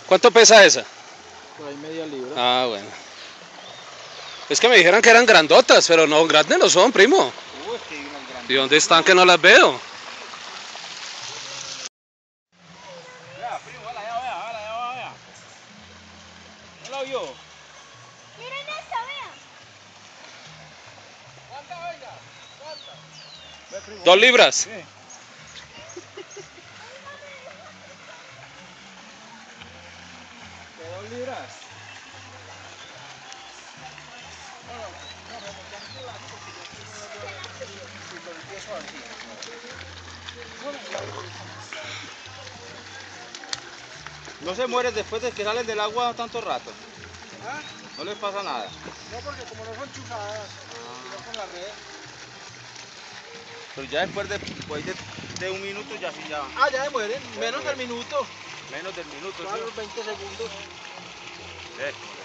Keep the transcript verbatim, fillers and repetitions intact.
¿Cuánto pesa esa? Por ahí media libra. Ah, bueno. Es que me dijeron que eran grandotas, pero no, grandes no son, primo. Uy, es que hay unas grandes. ¿Y dónde están que no las veo? Vea, primo, vela, ya, vea, vela, ya, vea. ¿No la vio? Miren esta, vean. ¿Cuánta, oiga? ¿Cuánta? Ve, primo. ¿Dos libras? Sí. ¿De dos libras? No se muere después de que salen del agua tanto rato. ¿Ah? No les pasa nada. No, porque como no son chuzadas, sino con la red. Pero ya después de, después de, de un minuto ya sí ya. Ah, ya se mueren, menos del minuto. Menos del minuto. A los veinte segundos. Sí.